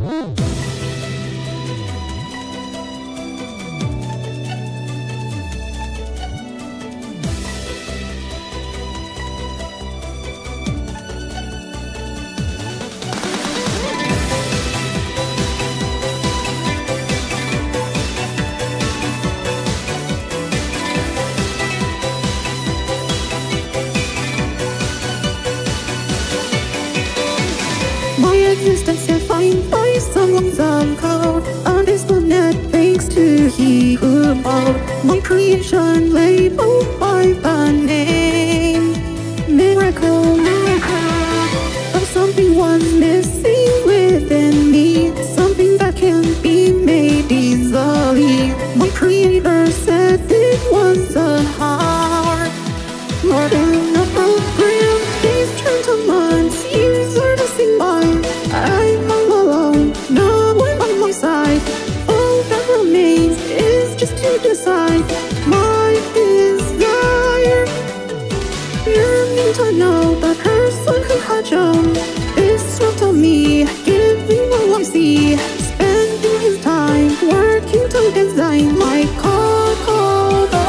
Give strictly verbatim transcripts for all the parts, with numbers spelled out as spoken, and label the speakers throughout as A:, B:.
A: My existence defined by someone's uncloud. On this planet thanks to he who made my creation labeled by the name. Miracle, miracle of something was missing within me, something that can't be made easily. My creator said it was a heart, more than a program. These turn to months, years are passing by. I'm all alone, no one by my side. All that remains is just to decide my desire. Yearning to know the person who had shown this world to me, giving all I see, spending his time working to design my Kokoda.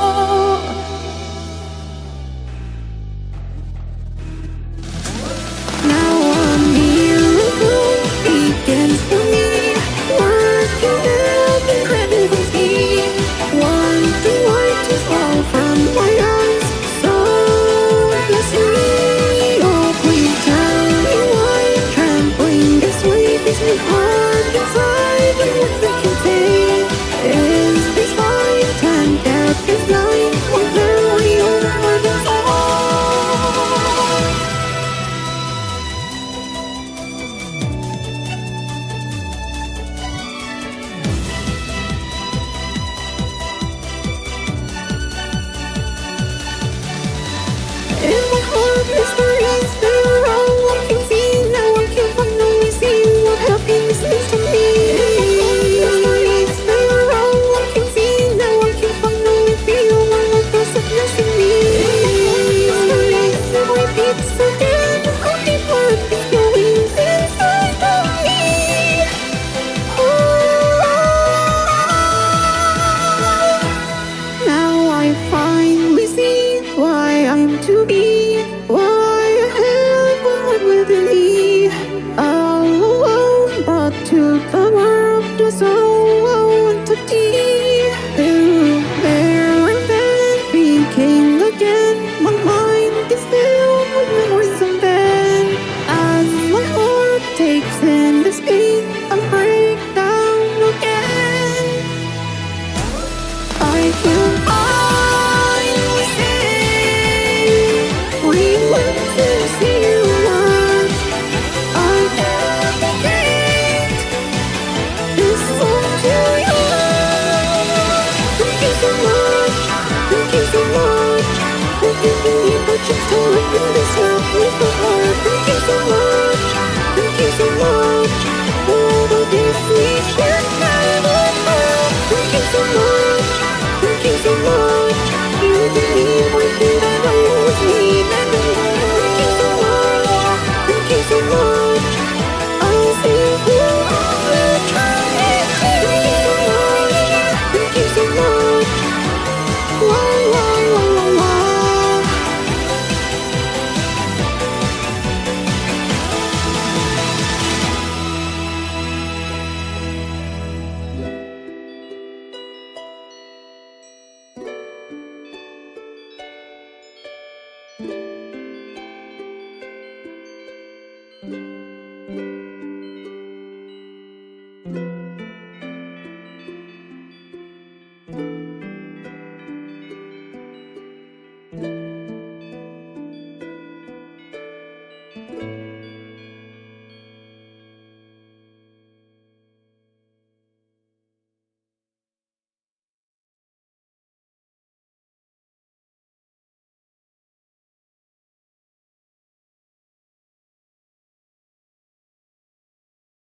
A: Now a miracle begins for me, working at incredible speed. Wondering why to fall from my eyes, so blessing me. Oh, please tell me why trembling this way makes me hard inside. And what they can say is this fight and death is blind. We're very over the fall. In my heart, mysteries, they're all I can see. Now I can finally see what happiness means to me. In my heart, mysteries, they're all I can see. Now I can finally feel what life was suppressing me. In my heart, mysteries, it repeats again. How deep are these feelings inside of me? Now I finally see why I'm to be, why I have one within me. All alone, brought to the world just so entity. Who, there and then became again. My mind is filled with memories of then. As my heart takes in this pain, I break down again. I can finally say, rewind to see you once. I dedicate this song to you. Thank you so much, thank you so much for giving me the chance to live in this world with the heart. Thank you so much, thank you so much for all the gifts we shared now. Thank you so much, thank you so much. You gave me everything that I always need and I want. Thank you so much, thank you so much. I'll sing for all eternity. Thank you so much, thank you so much. La la la la la.
B: Thank you.